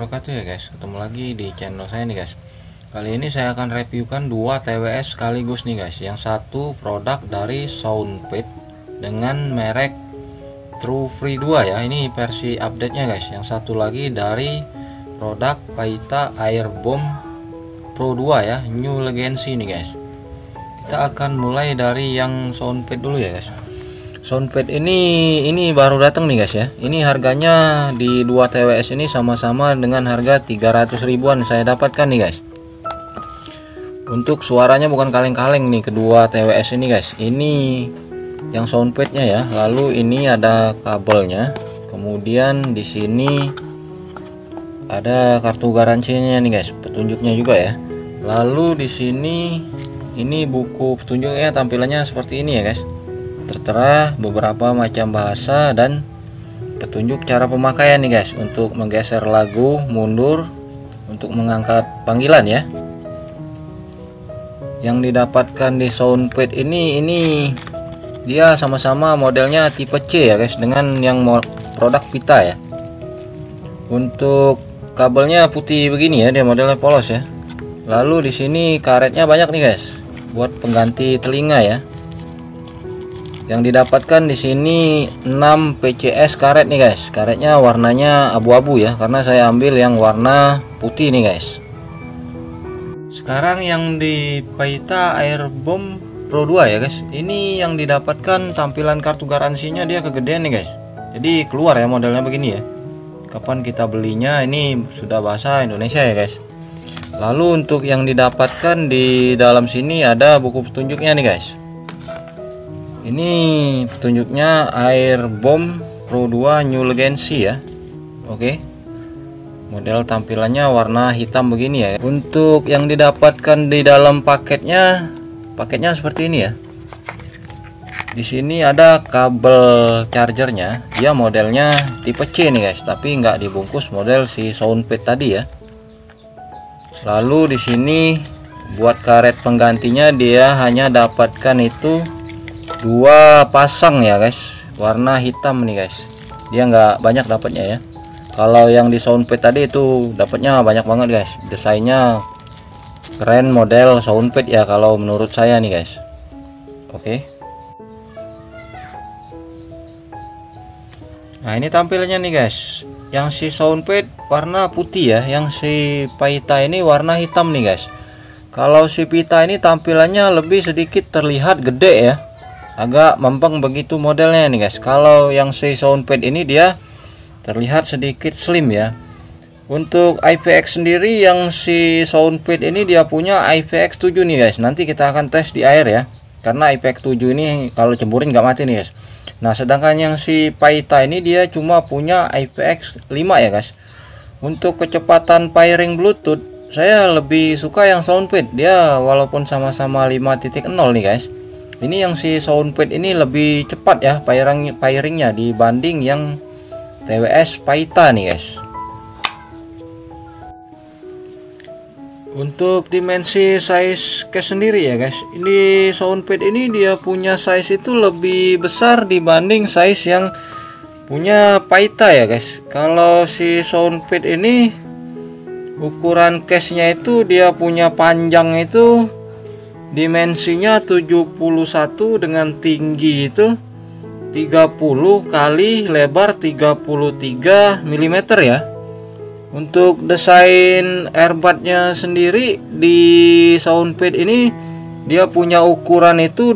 wabarakatuh ya guys. Ketemu lagi di channel saya nih guys. Kali ini saya akan reviewkan dua TWS sekaligus nih guys. Yang satu produk dari Soundpad dengan merek True Free 2 ya. Ini versi update nya guys. Yang satu lagi dari produk Paita Airbomb Pro 2 ya, New Legacy nih guys. Kita akan mulai dari yang Soundpad dulu ya guys. Soundpad ini baru datang nih guys ya. Ini harganya di 2 TWS ini sama-sama dengan harga 300 ribuan saya dapatkan nih guys. Untuk suaranya bukan kaleng-kaleng nih kedua TWS ini guys. Ini yang soundpadnya ya. Lalu ini ada kabelnya. Kemudian di sini ada kartu garansinya nih guys. Petunjuknya juga ya. Lalu di sini ini buku petunjuknya, tampilannya seperti ini ya guys. Tertera beberapa macam bahasa dan petunjuk cara pemakaian nih guys, untuk menggeser lagu, mundur, untuk mengangkat panggilan ya. Yang didapatkan di Soundpad ini dia sama-sama modelnya tipe C ya guys, dengan yang produk Vita ya. Untuk kabelnya putih begini ya, dia modelnya polos ya. Lalu di sini karetnya banyak nih guys, buat pengganti telinga ya. Yang didapatkan di sini 6 PCS karet nih guys. Karetnya warnanya abu-abu ya, karena saya ambil yang warna putih nih guys. Sekarang yang di Paita Airbomb Pro 2 ya guys. Ini yang didapatkan tampilan kartu garansinya dia kegedean nih guys. Jadi keluar ya modelnya begini ya. Kapan kita belinya ini sudah bahasa Indonesia ya guys. Lalu untuk yang didapatkan di dalam sini ada buku petunjuknya nih guys. Ini petunjuknya Airbomb Pro 2 New Legacy ya. Oke. Model tampilannya warna hitam begini ya. Untuk yang didapatkan di dalam paketnya seperti ini ya. Di sini ada kabel chargernya. Dia modelnya tipe C nih guys, tapi nggak dibungkus model si Soundpad tadi ya. Lalu di sini buat karet penggantinya dia hanya dapatkan itu 2 pasang ya guys, warna hitam nih guys. Dia nggak banyak dapatnya ya. Kalau yang di Soundpad tadi itu dapatnya banyak banget guys. Desainnya keren model Soundpad ya kalau menurut saya nih guys. Oke. Nah ini tampilannya nih guys. Yang si Soundpad warna putih ya, yang si Paita ini warna hitam nih guys. Kalau si Vita ini tampilannya lebih sedikit terlihat gede ya, agak mempeng begitu modelnya nih guys. Kalau yang si Soundpad ini dia terlihat sedikit slim ya. Untuk IPX sendiri yang si Soundpad ini dia punya IPX 7 nih guys. Nanti kita akan tes di air ya, karena IPX 7 ini kalau cemburin nggak mati nih guys. Nah sedangkan yang si Paita ini dia cuma punya IPX 5 ya guys. Untuk kecepatan pairing Bluetooth saya lebih suka yang Soundpad. Dia walaupun sama-sama 5.0 nih guys, ini yang si Soundpad ini lebih cepat ya pairingnya dibanding yang TWS Paita nih guys. Untuk dimensi size case sendiri ya guys, ini Soundpad ini dia punya size itu lebih besar dibanding size yang punya Paita ya guys. Kalau si Soundpad ini ukuran case nya itu dia punya panjang itu dimensinya 71 dengan tinggi itu 30 kali lebar 33 mm ya. Untuk desain earbudnya sendiri di Soundpad ini dia punya ukuran itu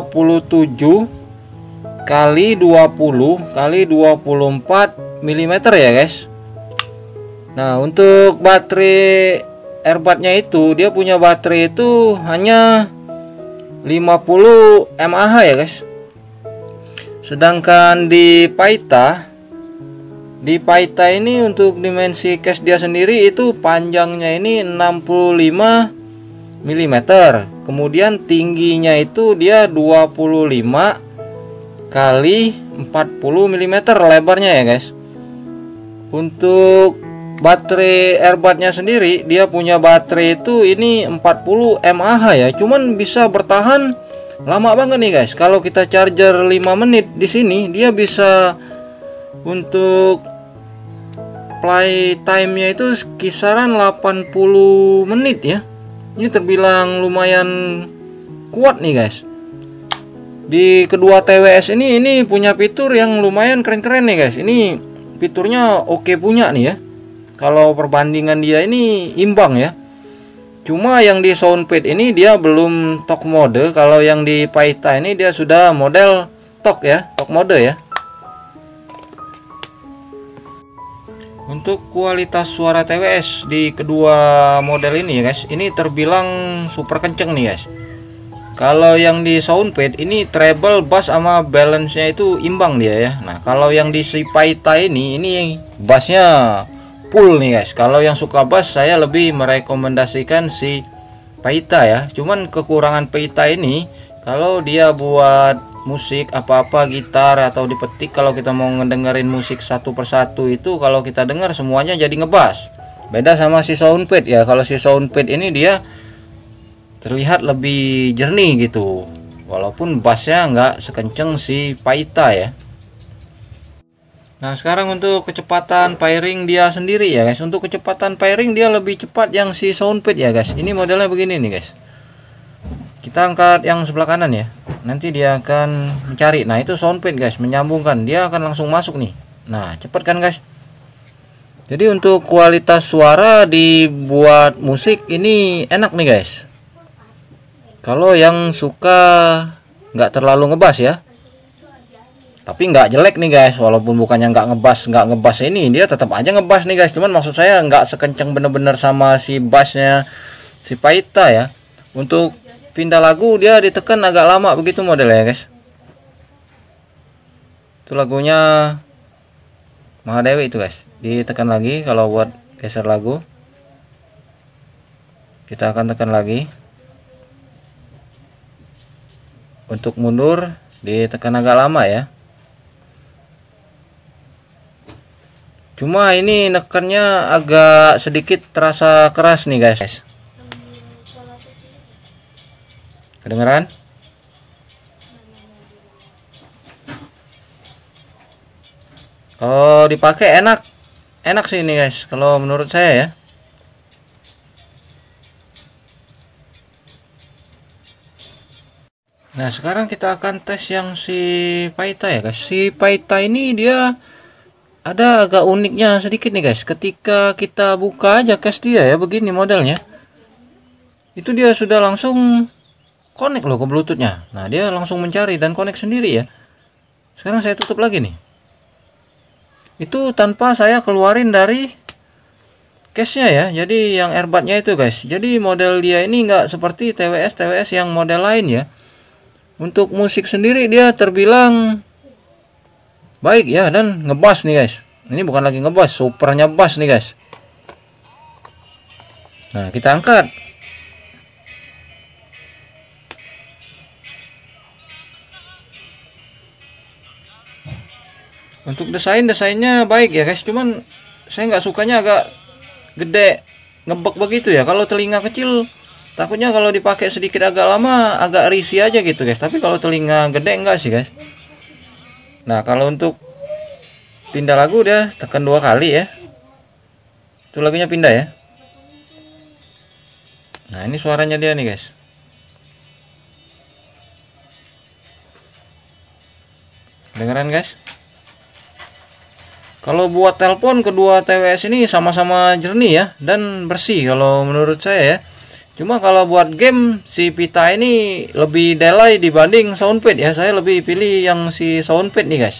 27 kali 20 kali 24 mm ya guys. Nah untuk baterai earbudnya itu dia punya baterai itu hanya 50 mAh ya guys. Sedangkan di Paita ini untuk dimensi case dia sendiri itu panjangnya ini 65 mm, kemudian tingginya itu dia 25 kali 40 mm lebarnya ya guys. Untuk baterai earbudnya sendiri dia punya baterai itu ini 40 mAh ya, cuman bisa bertahan lama banget nih guys. Kalau kita charger 5 menit di sini dia bisa untuk play time-nya itu kisaran 80 menit ya. Ini terbilang lumayan kuat nih guys. Di kedua TWS ini punya fitur yang lumayan keren-keren nih guys. Ini fiturnya oke punya nih ya. Kalau perbandingan dia ini imbang ya. Cuma yang di Soundpad ini dia belum talk mode. Kalau yang di Paita ini dia sudah model talk ya, talk mode ya. Untuk kualitas suara TWS di kedua model ini ya guys, ini terbilang super kenceng nih guys. Kalau yang di Soundpad ini treble, bass sama balance-nya itu imbang dia ya. Nah, kalau yang di si Paita ini bassnya full nih guys. Kalau yang suka bass saya lebih merekomendasikan si Paita ya. Cuman kekurangan Paita ini kalau dia buat musik apa-apa, gitar atau dipetik, kalau kita mau ngedengerin musik satu persatu itu kalau kita dengar semuanya jadi ngebass. Beda sama si Soundpad ya. Kalau si Soundpad ini dia terlihat lebih jernih gitu, walaupun bassnya nggak sekenceng si Paita ya. Nah, sekarang untuk kecepatan pairing dia sendiri ya guys. Untuk kecepatan pairing dia lebih cepat yang si Soundpad ya guys. Ini modelnya begini nih guys. Kita angkat yang sebelah kanan ya, nanti dia akan mencari. Nah, itu Soundpad guys, menyambungkan, dia akan langsung masuk nih. Nah, cepet kan guys. Jadi untuk kualitas suara dibuat musik ini enak nih guys. Kalau yang suka nggak terlalu ngebas ya, tapi nggak jelek nih guys. Walaupun bukannya nggak ngebas ini, dia tetap aja ngebas nih guys. Cuman maksud saya nggak sekencang bener-bener sama si bassnya si Paita ya. Untuk pindah lagu dia ditekan agak lama begitu modelnya ya guys. Itu lagunya Mahadewi itu guys. Ditekan lagi kalau buat geser lagu. Kita akan tekan lagi. Untuk mundur ditekan agak lama ya. Cuma ini nekannya agak sedikit terasa keras nih guys. Kedengeran? Kalau dipakai enak sih ini guys, kalau menurut saya ya. Nah, sekarang kita akan tes yang si Paita ya guys. Si Paita ini dia ada agak uniknya sedikit nih guys. Ketika kita buka aja case dia ya, begini modelnya. Itu dia sudah langsung connect loh ke Bluetooth-nya. Nah, dia langsung mencari dan connect sendiri ya. Sekarang saya tutup lagi nih. Itu tanpa saya keluarin dari case-nya ya. Jadi yang earbud-nya itu guys. Jadi model dia ini nggak seperti TWS yang model lain ya. Untuk musik sendiri dia terbilang baik ya, dan ngebass nih guys. Ini bukan lagi ngebass, supernya bass nih guys. Nah, kita angkat. Untuk desainnya baik ya guys. Cuman saya nggak sukanya agak gede, ngebek begitu ya. Kalau telinga kecil takutnya kalau dipakai sedikit agak lama agak risih aja gitu guys. Tapi kalau telinga gede enggak sih guys. Nah, kalau untuk pindah lagu dia tekan 2 kali ya. Itu lagunya pindah ya. Nah, ini suaranya dia nih guys. Dengeran guys. Kalau buat telepon kedua TWS ini sama-sama jernih ya dan bersih kalau menurut saya ya. Cuma kalau buat game si Vita ini lebih delay dibanding Soundpad ya. Saya lebih pilih yang si Soundpad nih guys.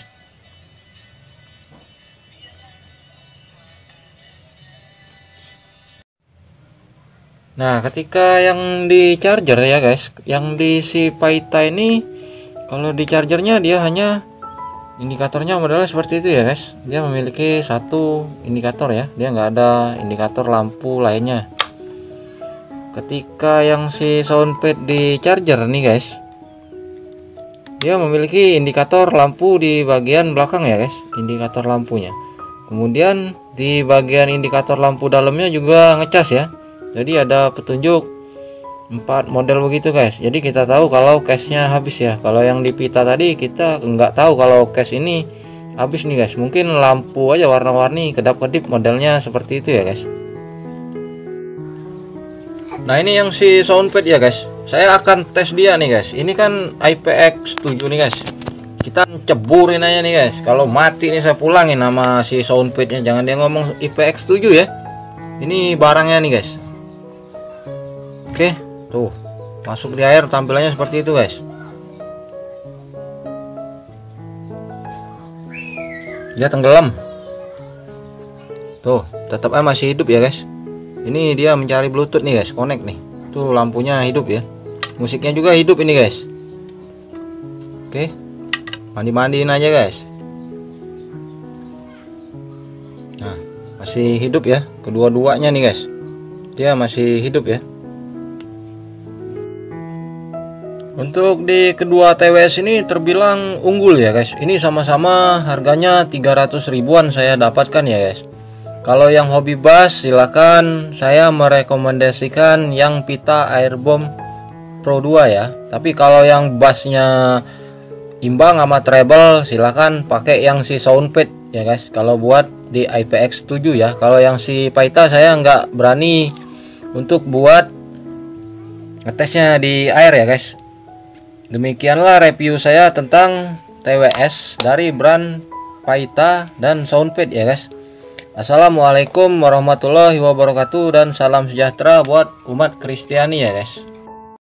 Nah, ketika yang di charger ya guys, yang di si Vita ini kalau di chargernya dia hanya indikatornya modelnya seperti itu ya guys. Dia memiliki satu indikator ya. Dia nggak ada indikator lampu lainnya. Ketika yang si Soundpad di charger nih guys, dia memiliki indikator lampu di bagian belakang ya guys, indikator lampunya. Kemudian di bagian indikator lampu dalamnya juga ngecas ya. Jadi ada petunjuk 4 model begitu guys. Jadi kita tahu kalau case-nya habis ya. Kalau yang di Vita tadi kita nggak tahu kalau case ini habis nih guys. Mungkin lampu aja warna-warni kedap-kedip modelnya seperti itu ya guys. Nah ini yang si soundpad ya guys, saya akan tes dia nih guys. Ini kan IPX7 nih guys, kita ceburin aja nih guys. Kalau mati nih saya pulangin sama si soundpadnya. Jangan dia ngomong IPX7 ya. Ini barangnya nih guys. Oke, tuh masuk di air, tampilannya seperti itu guys. Dia tenggelam. Tuh tetap aja masih hidup ya guys. Ini dia mencari Bluetooth nih guys, connect nih. Tuh lampunya hidup ya. Musiknya juga hidup ini guys. Oke. Mandi-mandiin aja guys. Nah, masih hidup ya. Kedua-duanya nih guys. Dia masih hidup ya. Untuk di kedua TWS ini terbilang unggul ya guys. Ini sama-sama harganya 300 ribuan saya dapatkan ya guys. Kalau yang hobi bass silakan, saya merekomendasikan yang Pita Airbomb Pro 2 ya. Tapi kalau yang bassnya imbang sama treble silakan pakai yang si soundpad ya guys. Kalau buat di IPX7 ya. Kalau yang si Pita saya nggak berani untuk buat ngetesnya di air ya guys. Demikianlah review saya tentang TWS dari brand Pita dan soundpad ya guys. Assalamualaikum warahmatullahi wabarakatuh dan salam sejahtera buat umat Kristiani ya guys.